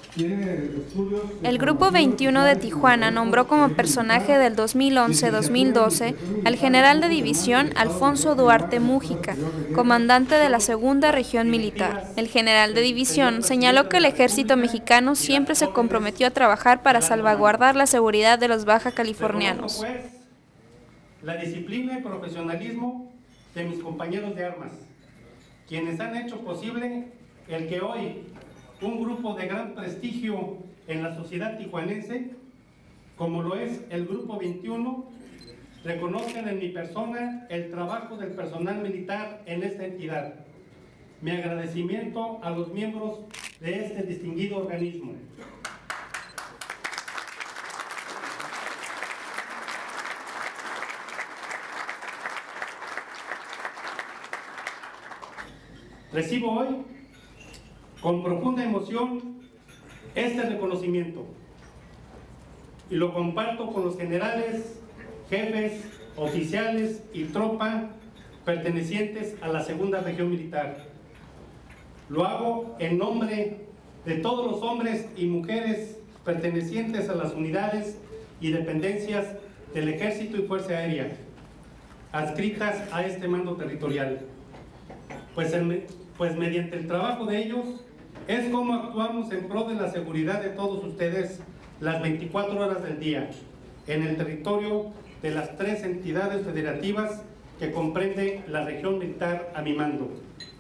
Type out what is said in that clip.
El Grupo 21 de Tijuana nombró como personaje del 2011-2012 al general de división Alfonso Duarte Múgica, comandante de la Segunda Región Militar. El general de división señaló que el ejército mexicano siempre se comprometió a trabajar para salvaguardar la seguridad de los baja californianos. La disciplina y profesionalismo de mis compañeros de armas, quienes han hecho posible el que hoy un grupo de gran prestigio en la sociedad tijuanense, como lo es el Grupo 21, reconozcan en mi persona el trabajo del personal militar en esta entidad. Mi agradecimiento a los miembros de este distinguido organismo. Recibo hoy con profunda emoción este reconocimiento y lo comparto con los generales, jefes, oficiales y tropa pertenecientes a la Segunda Región Militar. Lo hago en nombre de todos los hombres y mujeres pertenecientes a las unidades y dependencias del Ejército y Fuerza Aérea, adscritas a este mando territorial. Pues mediante el trabajo de ellos es como actuamos en pro de la seguridad de todos ustedes las 24 horas del día en el territorio de las 3 entidades federativas que comprende la región militar a mi mando.